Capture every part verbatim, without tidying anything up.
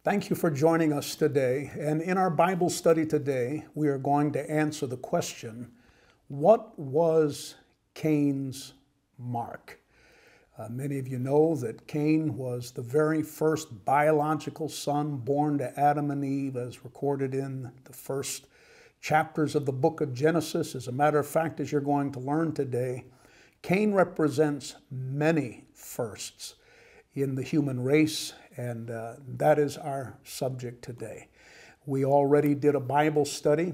Thank you for joining us today. And in our Bible study today, we are going to answer the question, what was Cain's mark? Uh, many of you know that Cain was the very first biological son born to Adam and Eve, as recorded in the first chapters of the book of Genesis. As a matter of fact, as you're going to learn today, Cain represents many firsts in the human race, and uh, that is our subject today. We already did a Bible study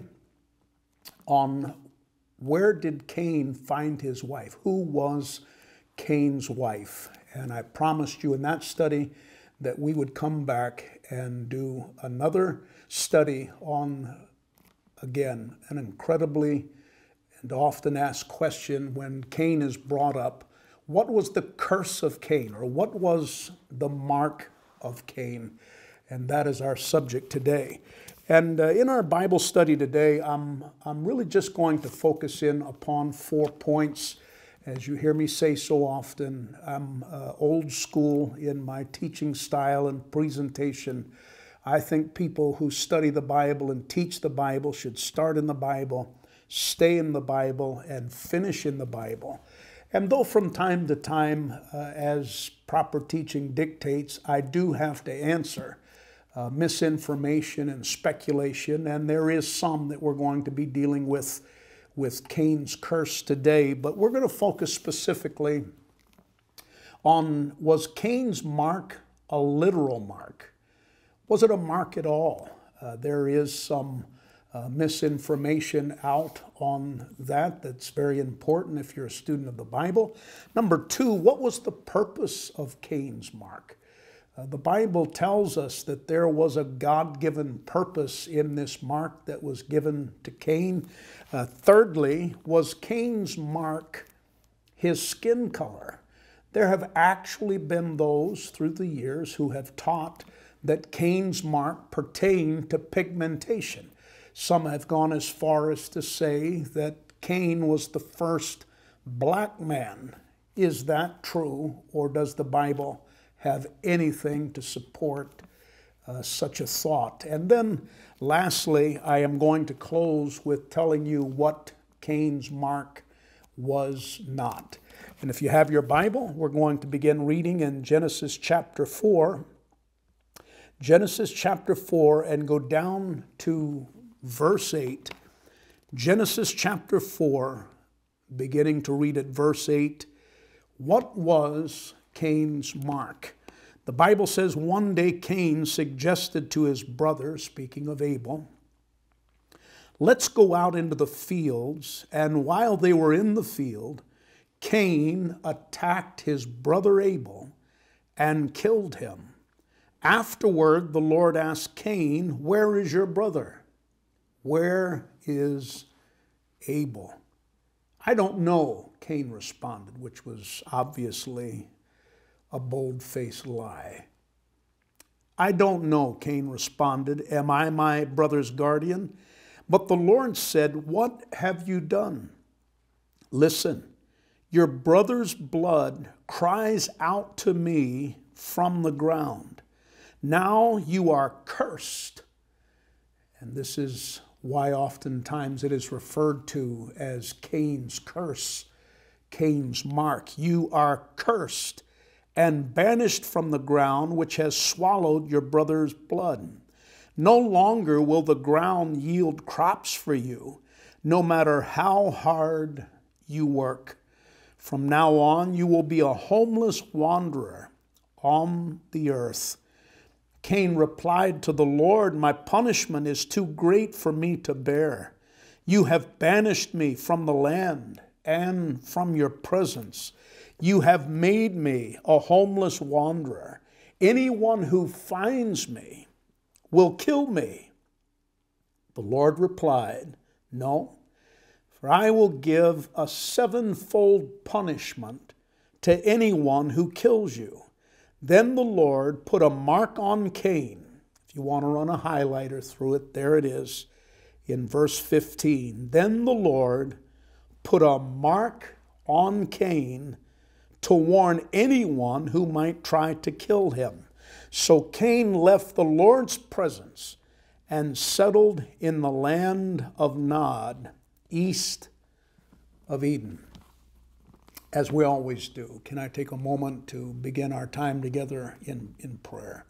on where did Cain find his wife? Who was Cain's wife? And I promised you in that study that we would come back and do another study on, again, an incredibly and often asked question when Cain is brought up. What was the curse of Cain, or what was the mark of Cain? And that is our subject today. And uh, in our Bible study today, I'm, I'm really just going to focus in upon four points. As you hear me say so often, I'm uh, old school in my teaching style and presentation. I think people who study the Bible and teach the Bible should start in the Bible, stay in the Bible, and finish in the Bible. And though from time to time, uh, as proper teaching dictates, I do have to answer uh, misinformation and speculation, and there is some that we're going to be dealing with with Cain's curse today, but we're going to focus specifically on, was Cain's mark a literal mark? Was it a mark at all? Uh, there is some Uh, misinformation out on that that's very important if you're a student of the Bible. Number two, what was the purpose of Cain's mark? Uh, the Bible tells us that there was a God-given purpose in this mark that was given to Cain. Uh, thirdly, was Cain's mark his skin color? There have actually been those through the years who have taught that Cain's mark pertained to pigmentation. Some have gone as far as to say that Cain was the first black man. Is that true, or does the Bible have anything to support uh, such a thought? And then lastly, I am going to close with telling you what Cain's mark was not. And if you have your Bible, we're going to begin reading in Genesis chapter four. Genesis chapter four, and go down to verse eight, Genesis chapter four, beginning to read at verse eight. What was Cain's mark? The Bible says, one day Cain suggested to his brother, speaking of Abel, let's go out into the fields. And while they were in the field, Cain attacked his brother Abel and killed him. Afterward, the Lord asked Cain, where is your brother? Where is Abel? I don't know, Cain responded, which was obviously a bold-faced lie. I don't know, Cain responded. Am I my brother's guardian? But the Lord said, what have you done? Listen, your brother's blood cries out to me from the ground. Now you are cursed. And this is why oftentimes it is referred to as Cain's curse, Cain's mark. You are cursed and banished from the ground which has swallowed your brother's blood. No longer will the ground yield crops for you, no matter how hard you work. From now on, you will be a homeless wanderer on the earth. Cain replied to the Lord, my punishment is too great for me to bear. You have banished me from the land and from your presence. You have made me a homeless wanderer. Anyone who finds me will kill me. The Lord replied, no, for I will give a sevenfold punishment to anyone who kills you. Then the Lord put a mark on Cain. If you want to run a highlighter through it, there it is in verse fifteen. Then the Lord put a mark on Cain to warn anyone who might try to kill him. So Cain left the Lord's presence and settled in the land of Nod, east of Eden. As we always do, can I take a moment to begin our time together in, in prayer?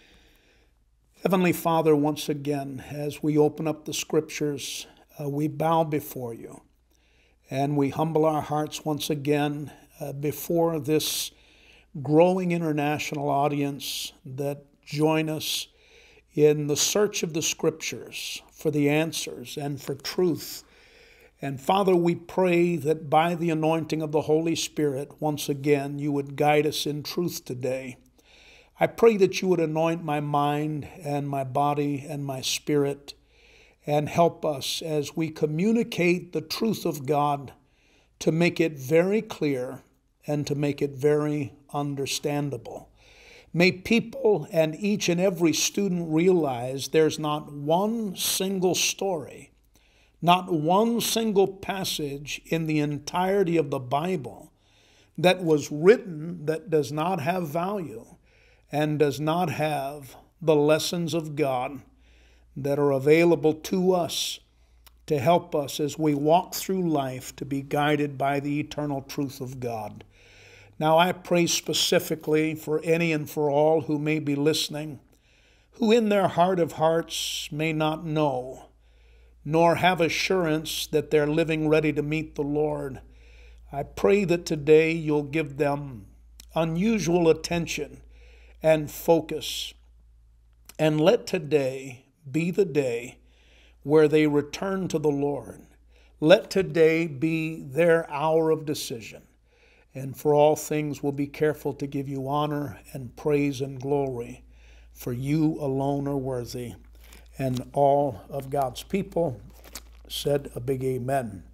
Heavenly Father, once again, as we open up the scriptures, uh, we bow before you and we humble our hearts once again uh, before this growing international audience that join us in the search of the scriptures for the answers and for truth. And Father, we pray that by the anointing of the Holy Spirit, once again, you would guide us in truth today. I pray that you would anoint my mind and my body and my spirit and help us as we communicate the truth of God to make it very clear and to make it very understandable. May people and each and every student realize there's not one single story, not one single passage in the entirety of the Bible that was written that does not have value and does not have the lessons of God that are available to us to help us as we walk through life to be guided by the eternal truth of God. Now I pray specifically for any and for all who may be listening, who in their heart of hearts may not know, nor have assurance that they're living ready to meet the Lord. I pray that today you'll give them unusual attention and focus, and let today be the day where they return to the Lord. Let today be their hour of decision. And for all things, we'll be careful to give you honor and praise and glory, for you alone are worthy. And all of God's people said a big amen.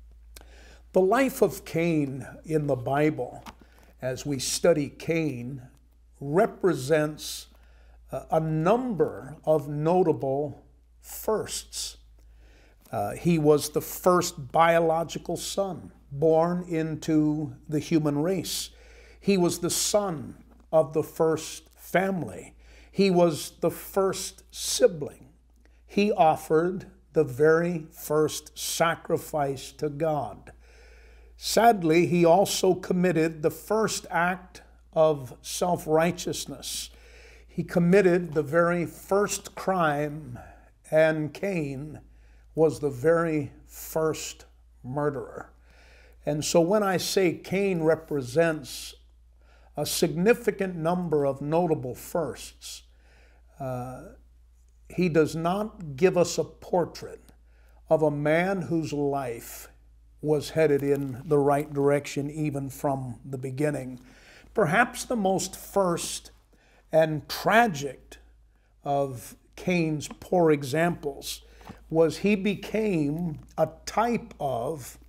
The life of Cain in the Bible, as we study Cain, represents a number of notable firsts. Uh, he was the first biological son born into the human race. He was the son of the first family. He was the first sibling. He offered the very first sacrifice to God. Sadly, he also committed the first act of self-righteousness. He committed the very first crime, and Cain was the very first murderer. And so when I say Cain represents a significant number of notable firsts, uh, he does not give us a portrait of a man whose life was headed in the right direction even from the beginning. Perhaps the most first and tragic of Cain's poor examples was he became a type of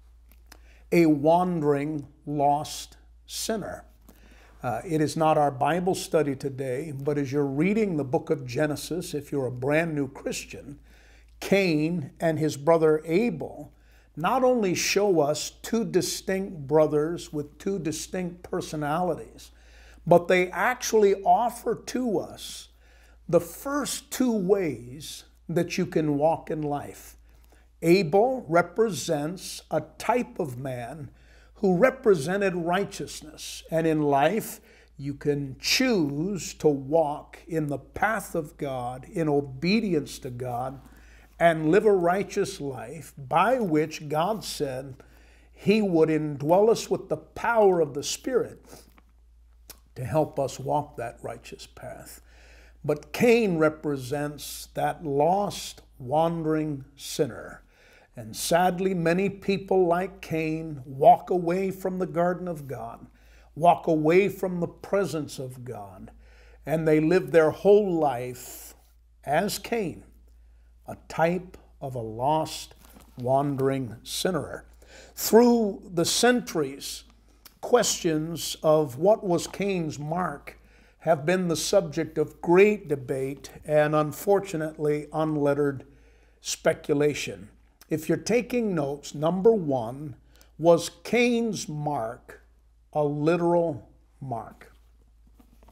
a wandering, lost sinner. Uh, it is not our Bible study today, but as you're reading the book of Genesis, if you're a brand new Christian, Cain and his brother Abel not only show us two distinct brothers with two distinct personalities, but they actually offer to us the first two ways that you can walk in life. Abel represents a type of man who represented righteousness, and in life you can choose to walk in the path of God, in obedience to God, and live a righteous life by which God said he would indwell us with the power of the Spirit to help us walk that righteous path. But Cain represents that lost, wandering sinner. And sadly, many people like Cain walk away from the garden of God, walk away from the presence of God, and they live their whole life as Cain, a type of a lost, wandering sinner. Through the centuries, questions of what was Cain's mark have been the subject of great debate and, unfortunately, unlettered speculation. If you're taking notes, number one, was Cain's mark a literal mark?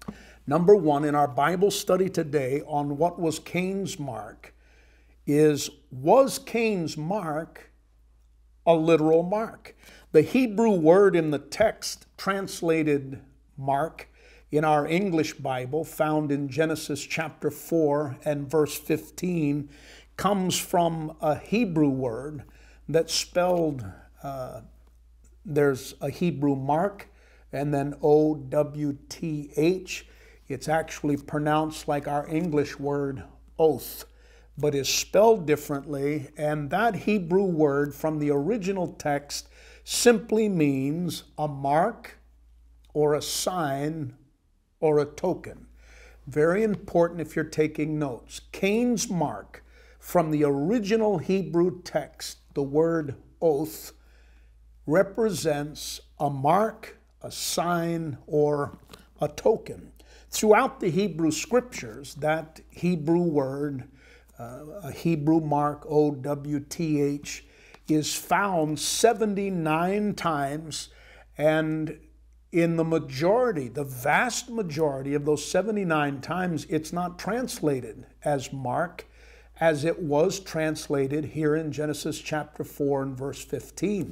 Number one, in our Bible study today on what was Cain's mark is, was Cain's mark a literal mark? The Hebrew word in the text translated mark in our English Bible, found in Genesis chapter four and verse fifteen, comes from a Hebrew word that's spelled, uh, there's a Hebrew mark and then O W T H. It's actually pronounced like our English word oath, but is spelled differently. And that Hebrew word from the original text simply means a mark or a sign or a token. Very important if you're taking notes. Cain's mark from the original Hebrew text, the word oath, represents a mark, a sign, or a token. Throughout the Hebrew scriptures, that Hebrew word, uh, a Hebrew mark, O W T H, is found seventy-nine times, and in the majority, the vast majority of those seventy-nine times, it's not translated as mark, as it was translated here in Genesis chapter four and verse fifteen.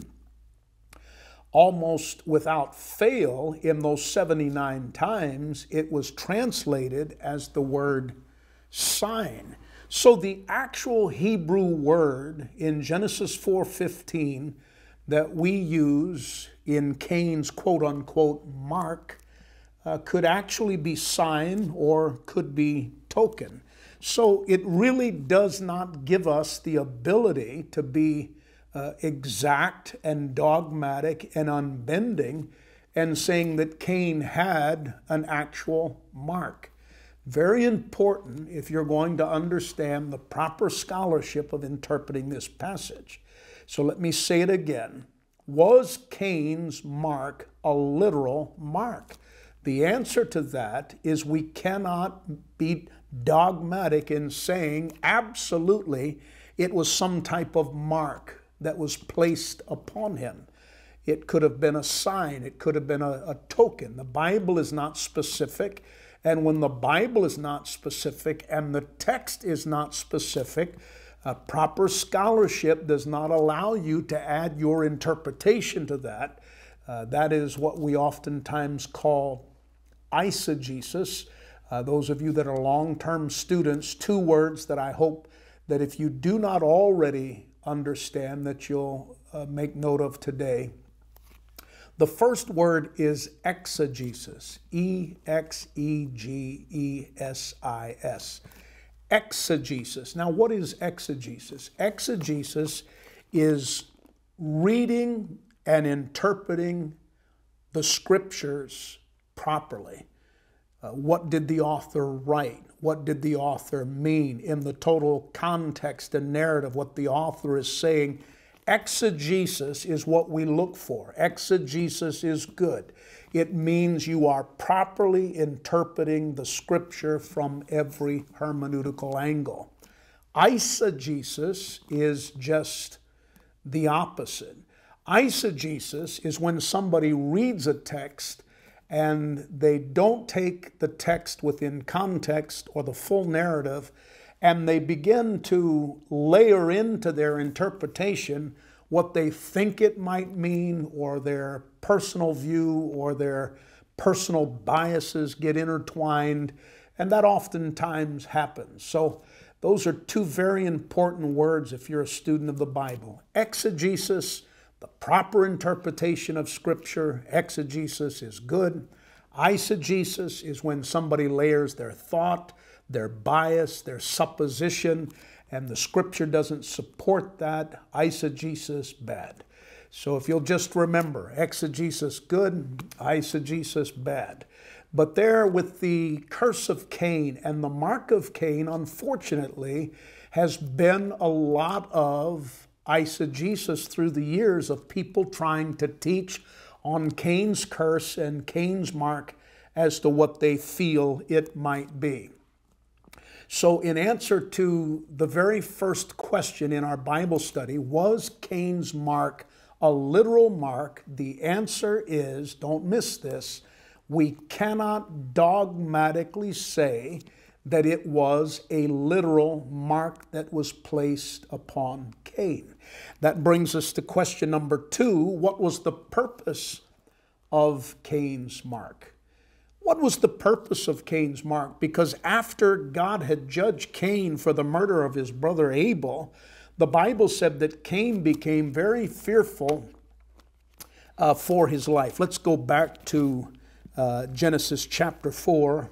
Almost without fail, in those seventy-nine times, it was translated as the word sign. So the actual Hebrew word in Genesis four fifteen that we use in Cain's quote-unquote mark uh, could actually be sign or could be token. So it really does not give us the ability to be uh, exact and dogmatic and unbending and saying that Cain had an actual mark. Very important if you're going to understand the proper scholarship of interpreting this passage. So let me say it again. Was Cain's mark a literal mark? The answer to that is we cannot be dogmatic in saying absolutely it was some type of mark that was placed upon him. It could have been a sign. It could have been a, a token. The Bible is not specific. And when the Bible is not specific and the text is not specific, uh, proper scholarship does not allow you to add your interpretation to that. Uh, that is what we oftentimes call eisegesis. Uh, those of you that are long-term students, two words that I hope that if you do not already understand that you'll uh, make note of today. The first word is exegesis, E X E G E S I S. Exegesis. Now, what is exegesis? Exegesis is reading and interpreting the scriptures properly. Uh, what did the author write? What did the author mean in the total context and narrative, what the author is saying? Exegesis is what we look for. Exegesis is good. It means you are properly interpreting the scripture from every hermeneutical angle. Eisegesis is just the opposite. Eisegesis is when somebody reads a text and they don't take the text within context or the full narrative, and they begin to layer into their interpretation what they think it might mean, or their personal view or their personal biases get intertwined, and that oftentimes happens. So those are two very important words if you're a student of the Bible. Exegesis, the proper interpretation of Scripture. Exegesis is good. Eisegesis is when somebody layers their thought, their bias, their supposition, and the Scripture doesn't support that. Eisegesis, bad. So if you'll just remember, exegesis, good, eisegesis, bad. But there with the curse of Cain and the mark of Cain, unfortunately, has been a lot of eisegesis through the years of people trying to teach on Cain's curse and Cain's mark as to what they feel it might be. So in answer to the very first question in our Bible study, was Cain's mark a literal mark? The answer is, don't miss this, we cannot dogmatically say that it was a literal mark that was placed upon Cain. That brings us to question number two. What was the purpose of Cain's mark? What was the purpose of Cain's mark? Because after God had judged Cain for the murder of his brother Abel, the Bible said that Cain became very fearful uh, for his life. Let's go back to uh, Genesis chapter four.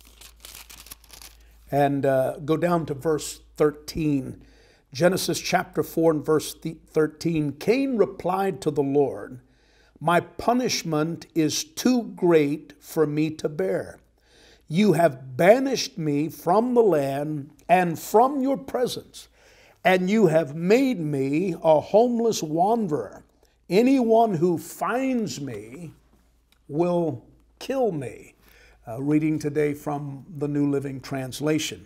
And uh, go down to verse thirteen. Genesis chapter four and verse thirteen. Cain replied to the Lord, "My punishment is too great for me to bear. You have banished me from the land and from your presence, and you have made me a homeless wanderer. Anyone who finds me will kill me." Uh, reading today from the New Living Translation.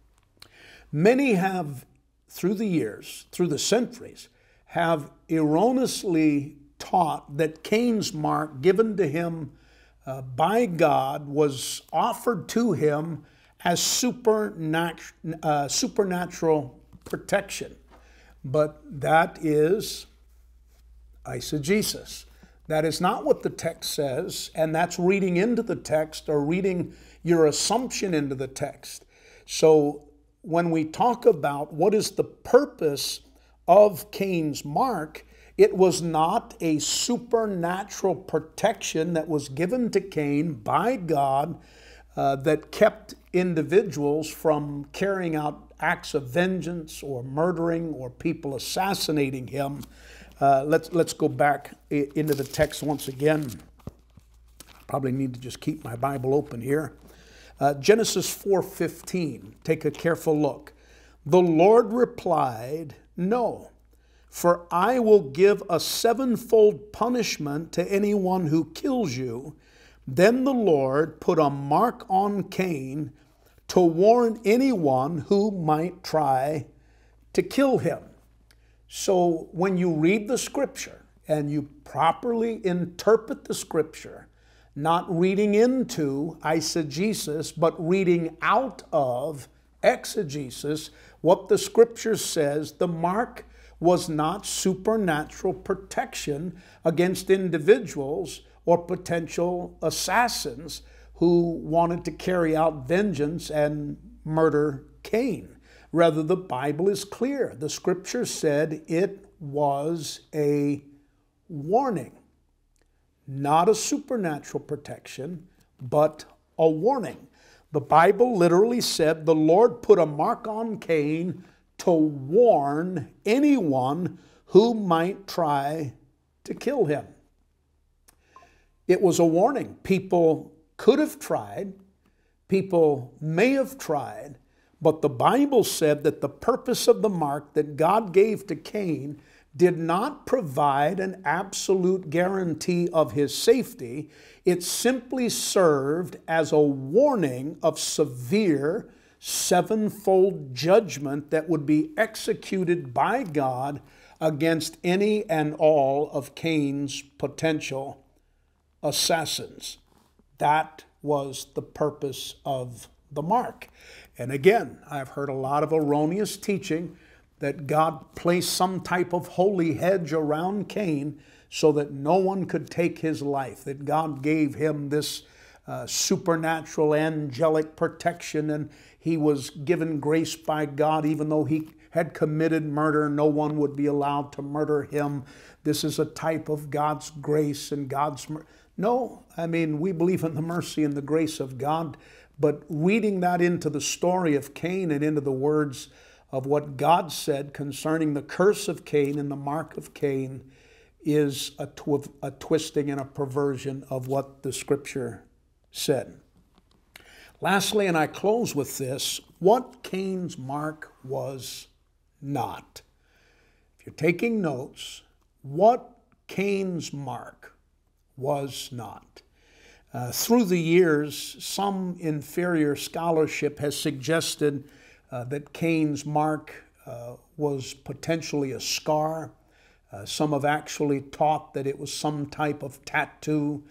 Many have, through the years, through the centuries, have erroneously taught that Cain's mark given to him uh, by God was offered to him as supernat- uh, supernatural protection. But that is eisegesis. That is not what the text says, and that's reading into the text or reading your assumption into the text. So when we talk about what is the purpose of Cain's mark, it was not a supernatural protection that was given to Cain by God uh, that kept individuals from carrying out acts of vengeance or murdering or people assassinating him. Uh, let's let's go back into the text once again. Probably need to just keep my Bible open here. Uh, Genesis four fifteen. Take a careful look. The Lord replied, "No, for I will give a sevenfold punishment to anyone who kills you." Then the Lord put a mark on Cain to warn anyone who might try to kill him. So when you read the scripture and you properly interpret the scripture, not reading into eisegesis, but reading out of exegesis, what the scripture says, the mark was not supernatural protection against individuals or potential assassins who wanted to carry out vengeance and murder Cain. Rather, the Bible is clear. The scripture said it was a warning, not a supernatural protection, but a warning. The Bible literally said the Lord put a mark on Cain to warn anyone who might try to kill him. It was a warning. People could have tried, people may have tried, but the Bible said that the purpose of the mark that God gave to Cain did not provide an absolute guarantee of his safety. It simply served as a warning of severe sevenfold judgment that would be executed by God against any and all of Cain's potential assassins. That was the purpose of the mark. And again, I've heard a lot of erroneous teaching that God placed some type of holy hedge around Cain so that no one could take his life, that God gave him this uh, supernatural angelic protection and he was given grace by God. Even though he had committed murder, no one would be allowed to murder him. This is a type of God's grace and God's mercy. No, I mean, we believe in the mercy and the grace of God. But reading that into the story of Cain and into the words of what God said concerning the curse of Cain and the mark of Cain is a, tw- a twisting and a perversion of what the scripture said. Lastly, and I close with this, what Cain's mark was not. If you're taking notes, what Cain's mark was not. Uh, through the years, some inferior scholarship has suggested uh, that Cain's mark uh, was potentially a scar. Uh, some have actually taught that it was some type of tattoo.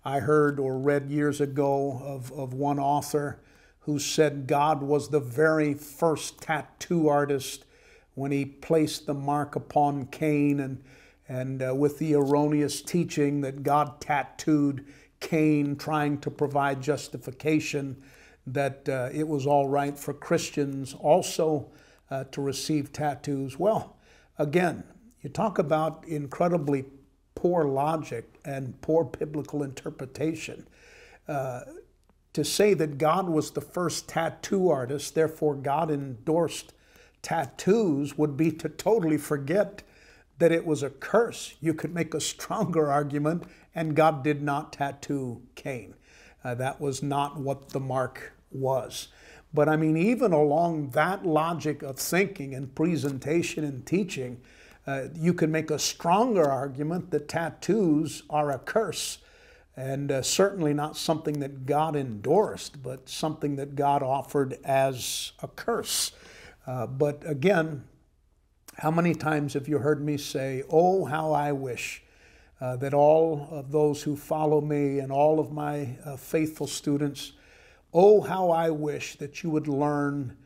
I heard or read years ago of, of one author who said God was the very first tattoo artist when he placed the mark upon Cain, and, and uh, with the erroneous teaching that God tattooed Cain, trying to provide justification that uh, it was all right for Christians also uh, to receive tattoos. Well, again, you talk about incredibly poor logic and poor biblical interpretation. Uh, to say that God was the first tattoo artist, therefore God endorsed tattoos, would be to totally forget that it was a curse. You could make a stronger argument, and God did not tattoo Cain. Uh, that was not what the mark was. But I mean, even along that logic of thinking and presentation and teaching, uh, you can make a stronger argument that tattoos are a curse, and uh, certainly not something that God endorsed, but something that God offered as a curse. Uh, but again, how many times have you heard me say, oh, how I wish uh, that all of those who follow me and all of my uh, faithful students, oh, how I wish that you would learn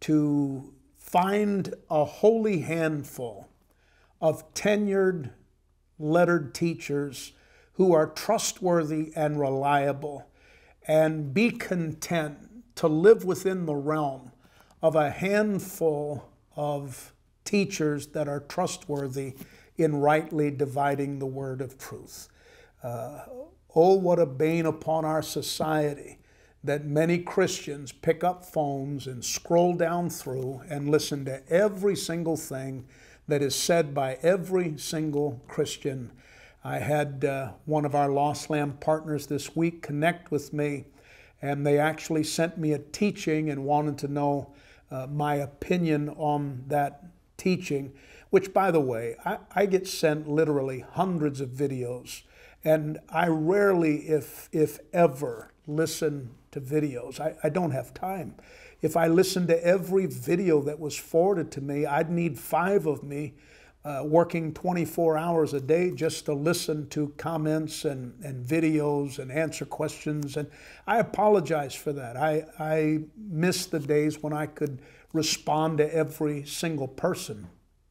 to find a holy handful of tenured, lettered teachers who are trustworthy and reliable, and be content to live within the realm of a handful of teachers that are trustworthy in rightly dividing the word of truth. Uh, oh, what a bane upon our society that many Christians pick up phones and scroll down through and listen to every single thing that is said by every single Christian. I had uh, one of our Lost Lamb partners this week connect with me, and they actually sent me a teaching and wanted to know uh, my opinion on that teaching, which, by the way, I, I get sent literally hundreds of videos, and I rarely, if, if ever, listen to videos. I, I don't have time. If I listened to every video that was forwarded to me, I'd need five of me uh, working twenty-four hours a day just to listen to comments and, and videos and answer questions. And I apologize for that. I, I miss the days when I could respond to every single person.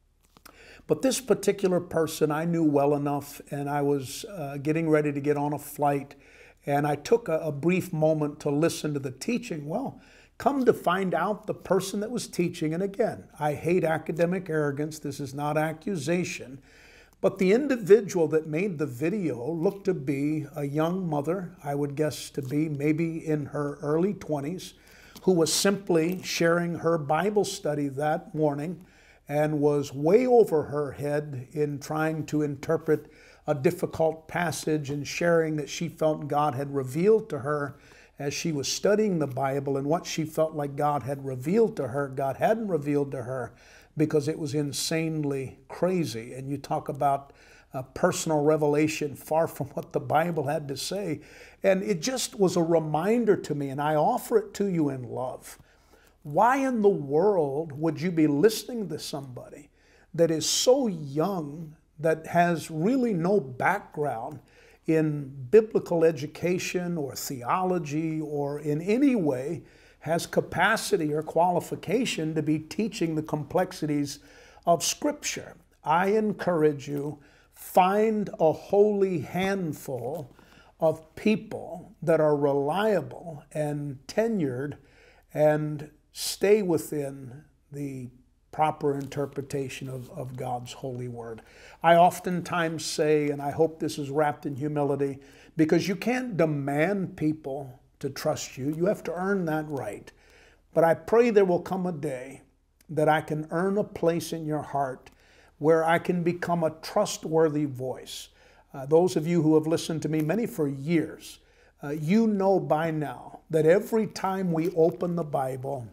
But this particular person I knew well enough, and I was uh, getting ready to get on a flight, and I took a, a brief moment to listen to the teaching. Well, come to find out, the person that was teaching, and again, I hate academic arrogance, this is not accusation, but the individual that made the video looked to be a young mother, I would guess to be maybe in her early twenties, who was simply sharing her Bible study that morning and was way over her head in trying to interpret a difficult passage and sharing that she felt God had revealed to her as she was studying the Bible, and what she felt like God had revealed to her, God hadn't revealed to her because it was insanely crazy. And you talk about a personal revelation far from what the Bible had to say. And it just was a reminder to me, and I offer it to you in love. Why in the world would you be listening to somebody that is so young, that has really no background in biblical education or theology, or in any way has capacity or qualification to be teaching the complexities of Scripture? I encourage you, find a holy handful of people that are reliable and tenured, and stay within the proper interpretation of, of God's holy word. I oftentimes say, and I hope this is wrapped in humility, because you can't demand people to trust you. You have to earn that right. But I pray there will come a day that I can earn a place in your heart where I can become a trustworthy voice. Uh, those of you who have listened to me, many for years, uh, you know by now that every time we open the Bible,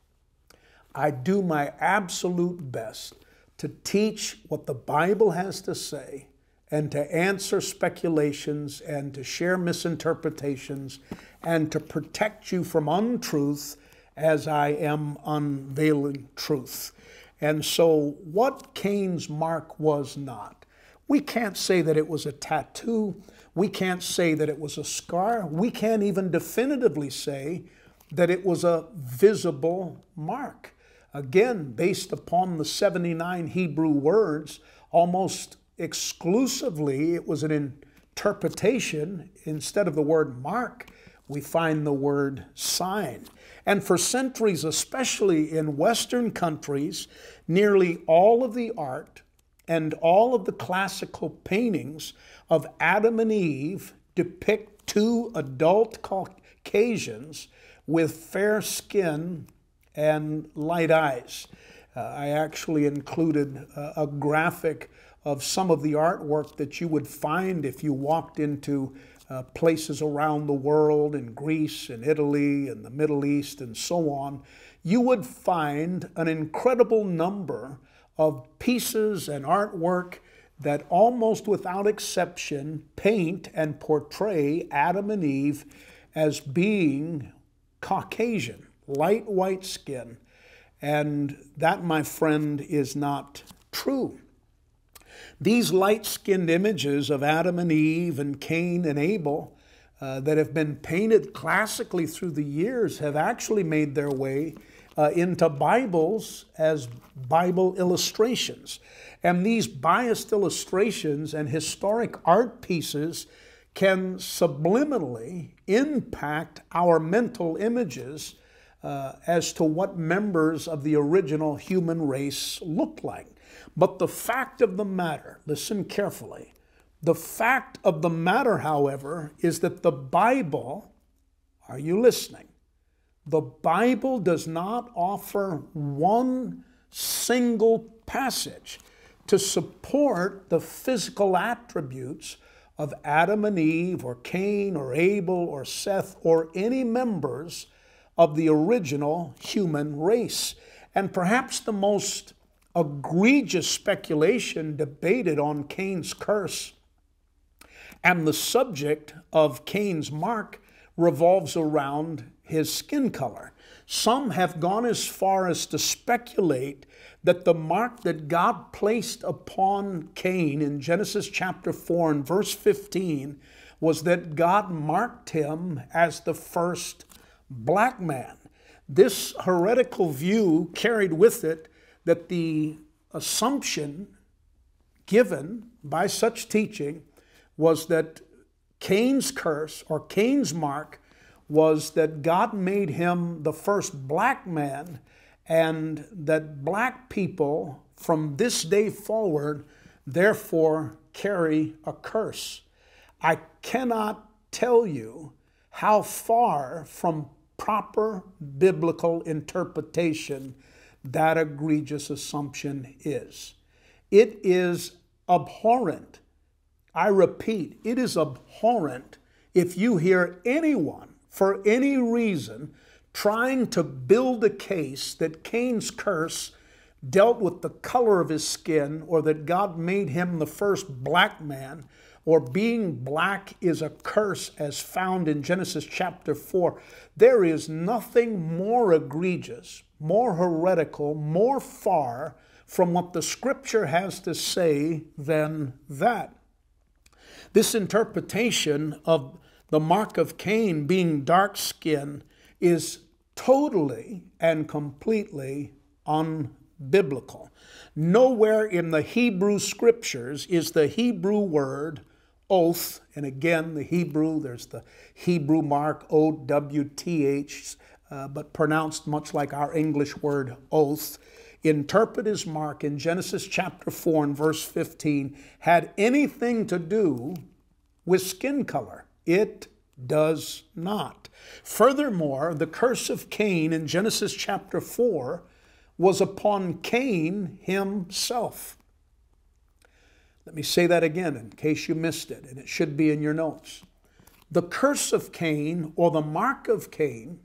I do my absolute best to teach what the Bible has to say, and to answer speculations, and to share misinterpretations, and to protect you from untruth as I am unveiling truth. And so what Cain's mark was not, We can't say that it was a tattoo. We can't say that it was a scar. We can't even definitively say that it was a visible mark. Again, based upon the seventy-nine Hebrew words, almost exclusively it was an interpretation. Instead of the word mark, we find the word sign. And for centuries, especially in Western countries, nearly all of the art and all of the classical paintings of Adam and Eve depict two adult Caucasians with fair skin and light eyes. Uh, I actually included uh, a graphic of some of the artwork that you would find if you walked into uh, places around the world, in Greece and Italy and the Middle East and so on. You would find an incredible number of pieces and artwork that almost without exception paint and portray Adam and Eve as being Caucasian, light white skin. And that, my friend, is not true. These light-skinned images of Adam and Eve and Cain and Abel uh, that have been painted classically through the years have actually made their way uh, into Bibles as Bible illustrations. And these biased illustrations and historic art pieces can subliminally impact our mental images uh, as to what members of the original human race looked like. But the fact of the matter, listen carefully, the fact of the matter, however, is that the Bible, are you listening? The Bible does not offer one single passage to support the physical attributes of Adam and Eve or Cain or Abel or Seth or any members of the original human race. And perhaps the most egregious speculation debated on Cain's curse and the subject of Cain's mark revolves around his skin color. Some have gone as far as to speculate that the mark that God placed upon Cain in Genesis chapter four and verse fifteen was that God marked him as the first black man. This heretical view carried with it that the assumption given by such teaching was that Cain's curse or Cain's mark was that God made him the first black man, and that black people from this day forward therefore carry a curse. I cannot tell you how far from proper biblical interpretation that egregious assumption is. It is abhorrent. I repeat, it is abhorrent if you hear anyone, for any reason, trying to build a case that Cain's curse dealt with the color of his skin, or that God made him the first black man, or being black is a curse as found in Genesis chapter four. There is nothing more egregious, more heretical, more far from what the Scripture has to say than that. This interpretation of the mark of Cain being dark skin is totally and completely unbiblical. Nowhere in the Hebrew Scriptures is the Hebrew word oath, and again, the Hebrew, there's the Hebrew mark, O W T H, uh, but pronounced much like our English word oath. Interpret his mark in Genesis chapter four and verse fifteen had anything to do with skin color. It does not. Furthermore, the curse of Cain in Genesis chapter four was upon Cain himself. Let me say that again in case you missed it, and it should be in your notes. The curse of Cain, or the mark of Cain,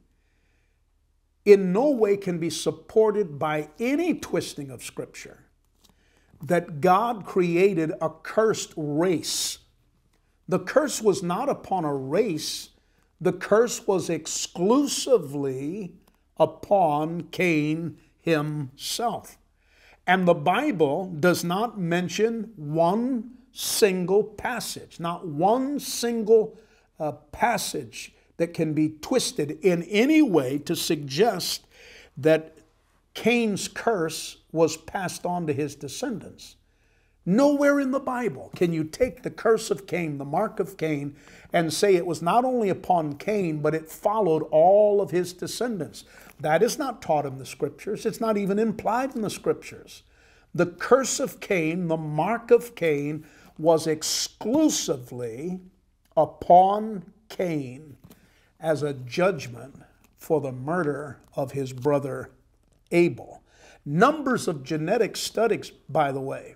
in no way can be supported by any twisting of Scripture that God created a cursed race. The curse was not upon a race. The curse was exclusively upon Cain himself. And the Bible does not mention one single passage, not one single uh, passage that can be twisted in any way to suggest that Cain's curse was passed on to his descendants. Nowhere in the Bible can you take the curse of Cain, the mark of Cain, and say it was not only upon Cain, but it followed all of his descendants. That is not taught in the Scriptures. It's not even implied in the Scriptures. The curse of Cain, the mark of Cain, was exclusively upon Cain as a judgment for the murder of his brother Abel. Numbers of genetic studies, by the way,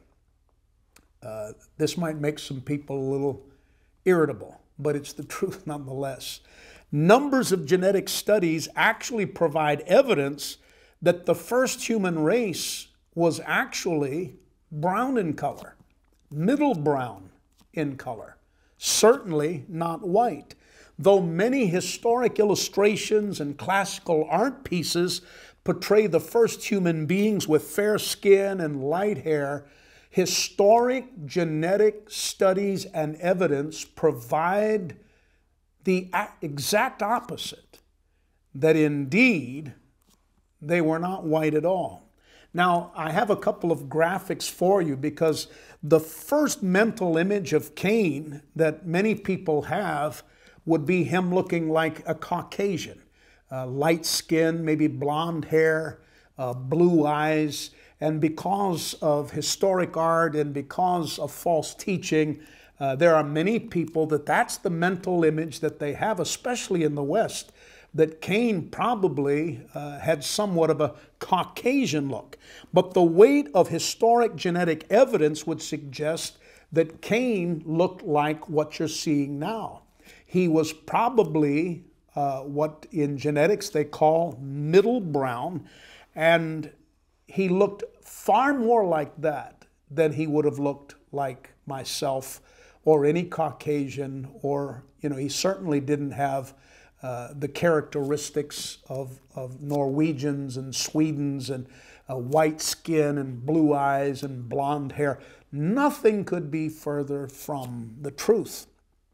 uh, this might make some people a little irritable, but it's the truth nonetheless. Numbers of genetic studies actually provide evidence that the first human race was actually brown in color, middle brown in color, certainly not white. Though many historic illustrations and classical art pieces portray the first human beings with fair skin and light hair, historic genetic studies and evidence provide the exact opposite, that indeed they were not white at all. Now, I have a couple of graphics for you because the first mental image of Cain that many people have would be him looking like a Caucasian. Uh, light skin, maybe blonde hair, uh, blue eyes. And because of historic art and because of false teaching, uh, there are many people that that's the mental image that they have, especially in the West, that Cain probably uh, had somewhat of a Caucasian look. But the weight of historic genetic evidence would suggest that Cain looked like what you're seeing now. He was probably uh, what in genetics they call middle brown, and he looked far more like that than he would have looked like myself or any Caucasian, or, you know, he certainly didn't have uh, the characteristics of, of Norwegians and Swedens and uh, white skin and blue eyes and blonde hair. Nothing could be further from the truth.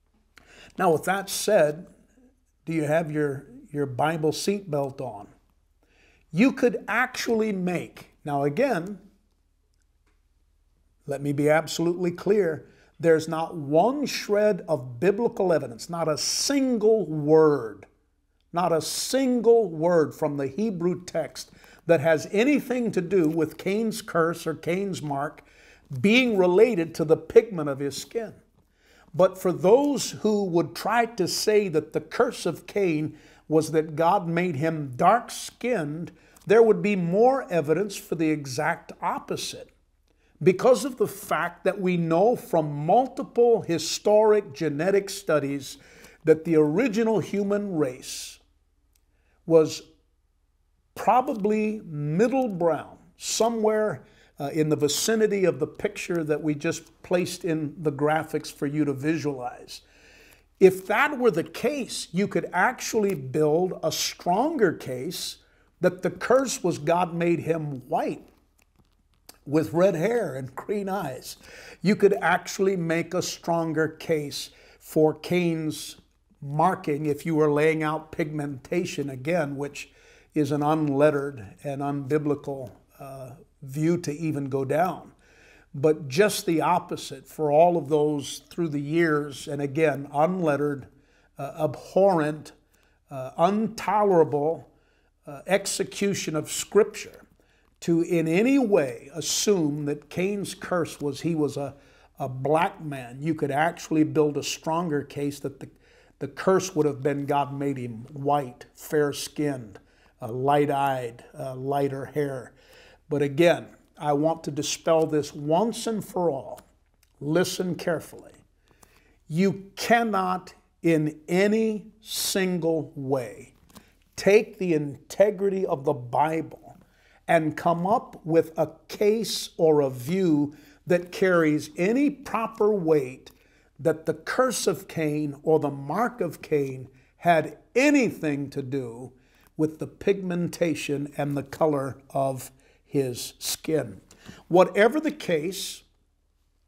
Now, with that said, do you have your, your Bible seatbelt on? You could actually make, now again, let me be absolutely clear, there's not one shred of biblical evidence, not a single word, not a single word from the Hebrew text that has anything to do with Cain's curse or Cain's mark being related to the pigment of his skin. But for those who would try to say that the curse of Cain was that God made him dark-skinned, there would be more evidence for the exact opposite. Because of the fact that we know from multiple historic genetic studies that the original human race was probably middle brown, somewhere uh, in the vicinity of the picture that we just placed in the graphics for you to visualize. If that were the case, you could actually build a stronger case that the curse was God made him white with red hair and green eyes. You could actually make a stronger case for Cain's marking if you were laying out pigmentation again, which is an unlettered and unbiblical uh, view to even go down. But just the opposite for all of those through the years, and again, unlettered, uh, abhorrent, uh, intolerable uh, execution of Scripture, to in any way assume that Cain's curse was he was a, a black man. You could actually build a stronger case that the, the curse would have been God made him white, fair-skinned, uh, light-eyed, uh, lighter hair. But again, I want to dispel this once and for all. Listen carefully. You cannot in any single way take the integrity of the Bible and come up with a case or a view that carries any proper weight that the curse of Cain or the mark of Cain had anything to do with the pigmentation and the color of his skin. Whatever the case,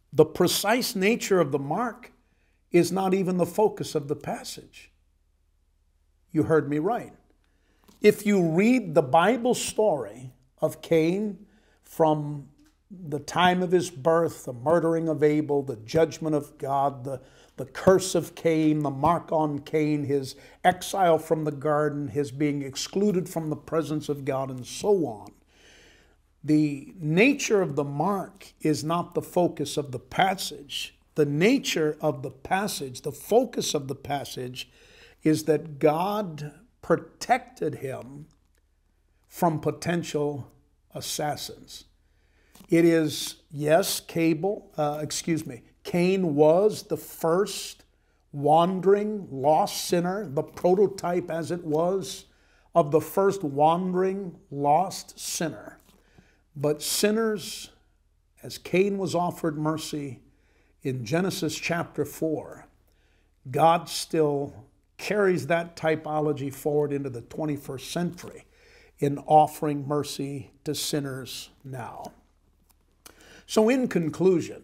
The precise nature of the mark is not even the focus of the passage. You heard me right. If you read the Bible story of Cain from the time of his birth, the murdering of Abel, the judgment of God, the, the curse of Cain, the mark on Cain, his exile from the garden, his being excluded from the presence of God, and so on, the nature of the mark is not the focus of the passage. The nature of the passage, the focus of the passage, is that God protected him from potential assassins. It is, yes, Cable, uh, excuse me, Cain was the first wandering, lost sinner, the prototype as it was of the first wandering, lost sinner. But sinners, as Cain was offered mercy in Genesis chapter four, God still carries that typology forward into the twenty-first century in offering mercy to sinners now. So in conclusion,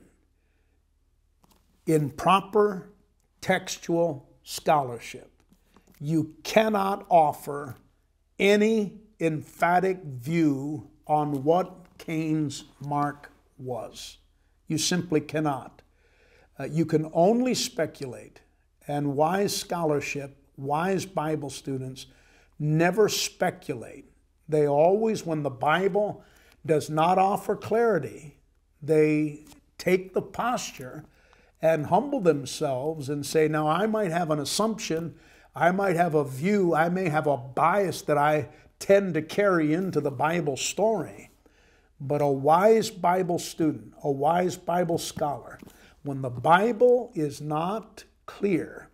in proper textual scholarship, you cannot offer any emphatic view on what Cain's mark was. You simply cannot. Uh, you can only speculate, and wise scholarship, wise Bible students never speculate. They always, when the Bible does not offer clarity, they take the posture and humble themselves and say, now I might have an assumption, I might have a view, I may have a bias that I tend to carry into the Bible story. But a wise Bible student, a wise Bible scholar, when the Bible is not clear,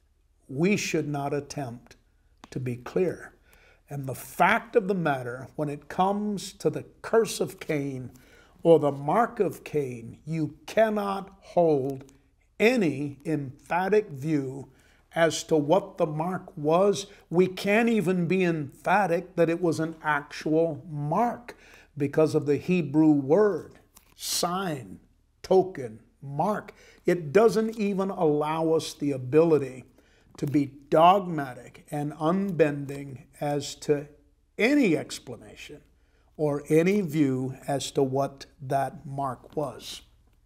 we should not attempt to be clear. And the fact of the matter, when it comes to the curse of Cain or the mark of Cain, you cannot hold any emphatic view as to what the mark was. We can't even be emphatic that it was an actual mark because of the Hebrew word, sign, token, mark. It doesn't even allow us the ability to be dogmatic and unbending as to any explanation or any view as to what that mark was.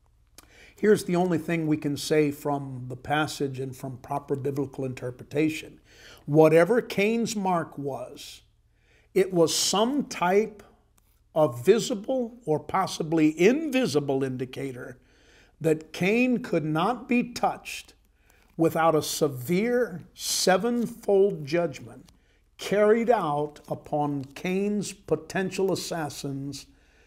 Here's the only thing we can say from the passage and from proper biblical interpretation. Whatever Cain's mark was, it was some type of visible or possibly invisible indicator that Cain could not be touched without a severe sevenfold judgment carried out upon Cain's potential assassins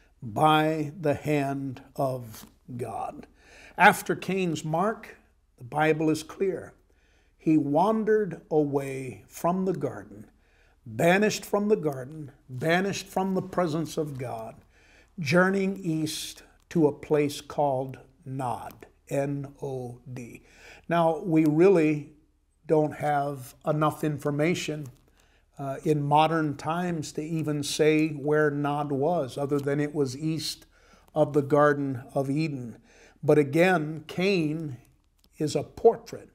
by the hand of God. After Cain's mark, the Bible is clear. He wandered away from the garden, banished from the garden, banished from the presence of God, journeying east to a place called Nod, N O D. Now, we really don't have enough information uh, in modern times to even say where Nod was, other than it was east of the Garden of Eden. But again, Cain is a portrait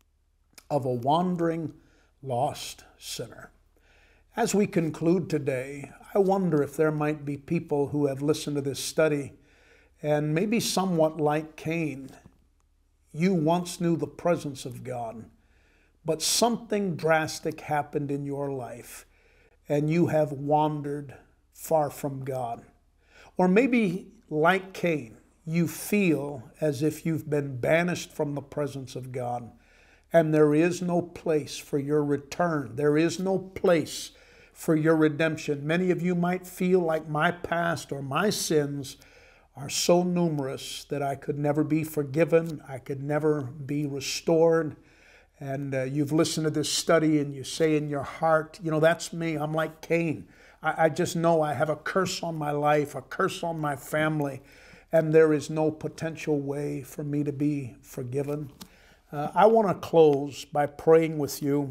of a wandering, lost sinner. As we conclude today, I wonder if there might be people who have listened to this study and maybe somewhat like Cain, you once knew the presence of God, but something drastic happened in your life and you have wandered far from God. Or maybe like Cain, you feel as if you've been banished from the presence of God and there is no place for your return. There is no place for your redemption. Many of you might feel like my past or my sins are so numerous that I could never be forgiven. I could never be restored. And uh, you've listened to this study and you say in your heart, you know, that's me. I'm like Cain. I, I just know I have a curse on my life, a curse on my family, and there is no potential way for me to be forgiven. Uh, I want to close by praying with you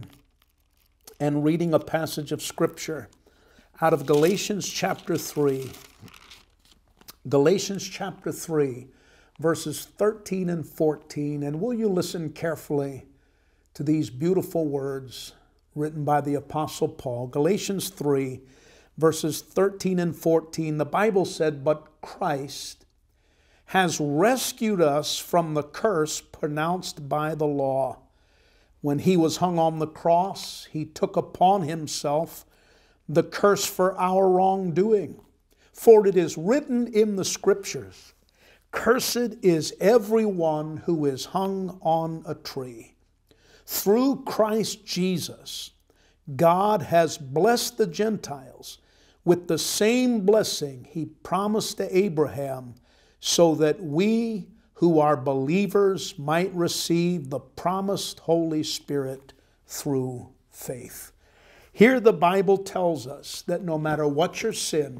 and reading a passage of Scripture out of Galatians chapter three. Galatians chapter three, verses thirteen and fourteen. And will you listen carefully to these beautiful words written by the Apostle Paul? Galatians three, verses thirteen and fourteen. The Bible said, "But Christ has rescued us from the curse pronounced by the law. When he was hung on the cross, he took upon himself the curse for our wrongdoing. For it is written in the Scriptures, 'Cursed is everyone who is hung on a tree.' Through Christ Jesus, God has blessed the Gentiles with the same blessing he promised to Abraham, so that we who are believers might receive the promised Holy Spirit through faith." Here the Bible tells us that no matter what your sin,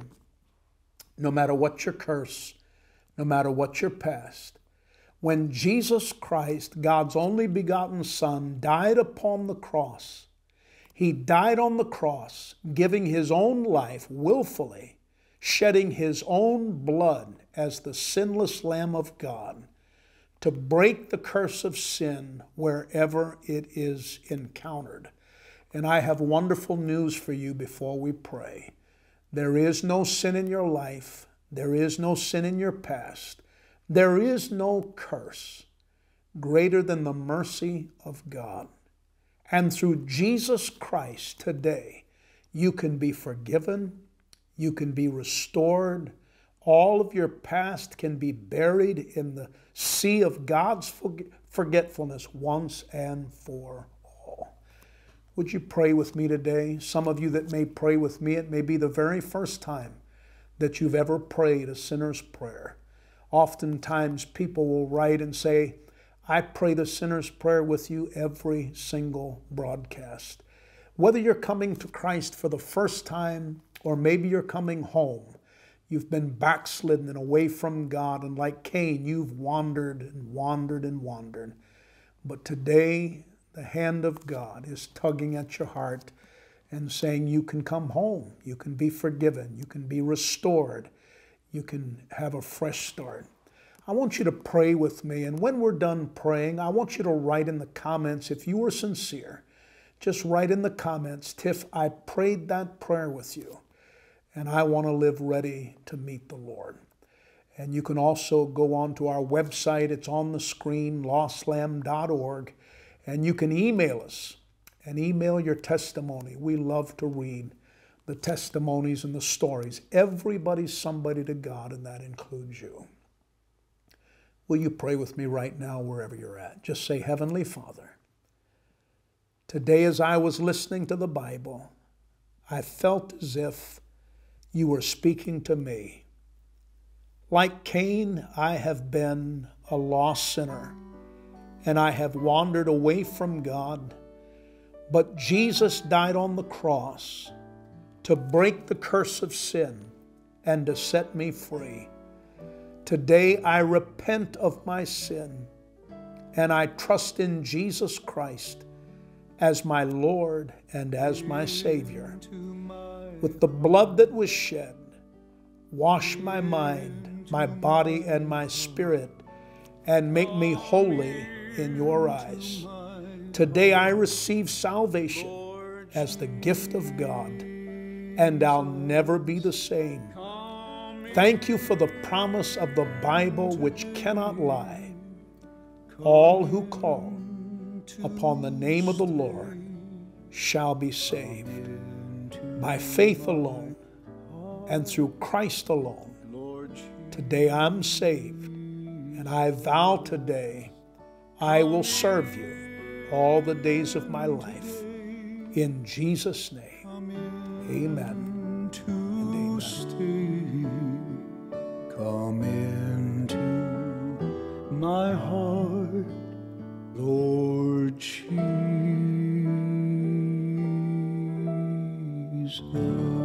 no matter what your curse, no matter what your past, when Jesus Christ, God's only begotten Son, died upon the cross, he died on the cross, giving his own life willfully, shedding his own blood as the sinless Lamb of God to break the curse of sin wherever it is encountered. And I have wonderful news for you before we pray. There is no sin in your life. There is no sin in your past. There is no curse greater than the mercy of God. And through Jesus Christ today, you can be forgiven. You can be restored. All of your past can be buried in the sea of God's forgetfulness once and for all. Would you pray with me today? Some of you that may pray with me, it may be the very first time that you've ever prayed a sinner's prayer. Oftentimes people will write and say, "I pray the sinner's prayer with you every single broadcast." Whether you're coming to Christ for the first time or maybe you're coming home, you've been backslidden and away from God, and like Cain, you've wandered and wandered and wandered. But today, the hand of God is tugging at your heart and saying you can come home, you can be forgiven, you can be restored, you can have a fresh start. I want you to pray with me, and when we're done praying, I want you to write in the comments, if you were sincere, just write in the comments, "Tiff, I prayed that prayer with you, and I want to live ready to meet the Lord." And you can also go on to our website. It's on the screen, lost lamb dot org. And you can email us and email your testimony. We love to read the testimonies and the stories. Everybody's somebody to God, and that includes you. Will you pray with me right now wherever you're at? Just say, "Heavenly Father, today as I was listening to the Bible, I felt as if you were speaking to me. Like Cain, I have been a lost sinner, and I have wandered away from God. But Jesus died on the cross to break the curse of sin and to set me free. Today I repent of my sin, and I trust in Jesus Christ as my Lord and as my Savior. With the blood that was shed, wash my mind, my body, and my spirit, and make me holy in your eyes. Today I receive salvation as the gift of God, and I'll never be the same. Thank you for the promise of the Bible, which cannot lie. All who call upon the name of the Lord shall be saved. By faith alone and through Christ alone. Today I'm saved, and I vow today I will serve you all the days of my life. In Jesus' name, amen and amen. Come into my heart, Lord Jesus.